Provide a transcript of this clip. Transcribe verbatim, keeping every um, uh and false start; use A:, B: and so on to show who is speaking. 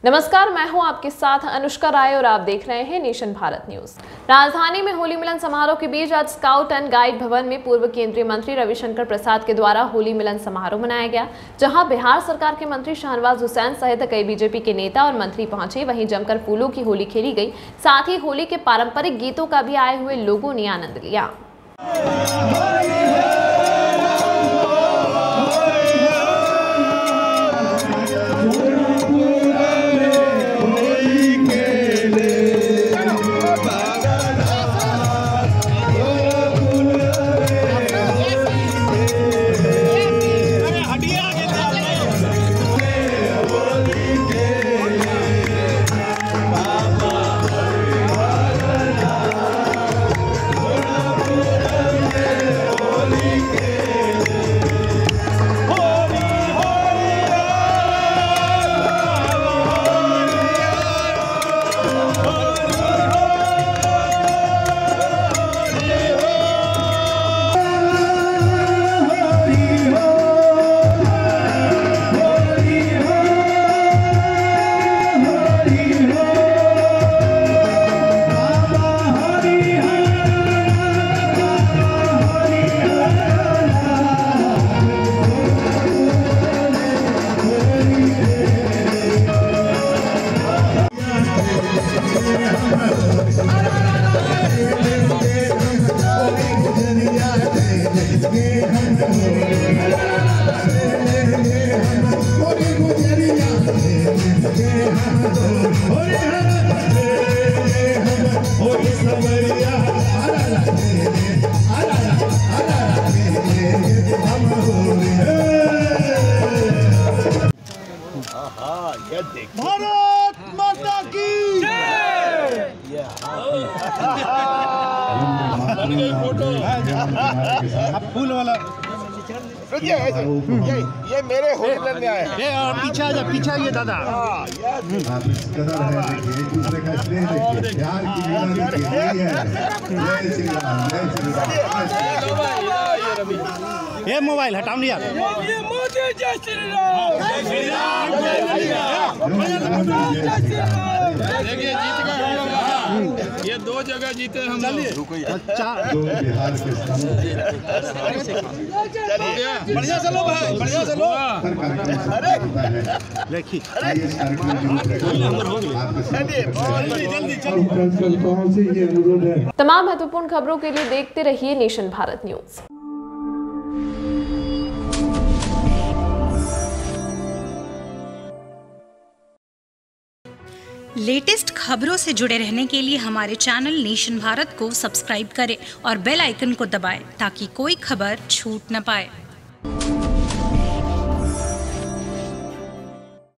A: नमस्कार, मैं हूं आपके साथ अनुष्का राय और आप देख रहे हैं नेशन भारत न्यूज। राजधानी में होली मिलन समारोह के बीच आज स्काउट एंड गाइड भवन में पूर्व केंद्रीय मंत्री रविशंकर प्रसाद के द्वारा होली मिलन समारोह मनाया गया, जहां बिहार सरकार के मंत्री शाहनवाज हुसैन सहित कई बीजेपी के नेता और मंत्री पहुंचे। वहीं जमकर फूलों की होली खेली गई, साथ ही होली के पारंपरिक गीतों का भी आए हुए लोगों ने आनंद लिया।
B: भारत माता की जय। अब फूल वाला ये ये ये मेरे होटल में आए ये और पीछे आ जा, पीछे आइए दादा। आप इस कदर है, देखिए एक दूसरे का स्नेह देखिए, प्यार की लीला देखिए, यही है। जय श्री राम, जय श्री राम। ये मोबाइल हटाओ नहीं यार। ये मोदी जय श्री राम, जय श्री राम, जय श्री राम। देखिए जीत गए हम लोग, ये दो जगह जीते हम लोग। अच्छा दो बिहार के बढ़िया से लो भाई, बढ़िया से लो। अरे देखिए
A: तमाम महत्वपूर्ण खबरों के लिए देखते रहिए नेशन भारत न्यूज।
C: लेटेस्ट खबरों से जुड़े रहने के लिए हमारे चैनल नेशन भारत को सब्सक्राइब करें और बेल आइकन को दबाएं ताकि कोई खबर छूट न पाए।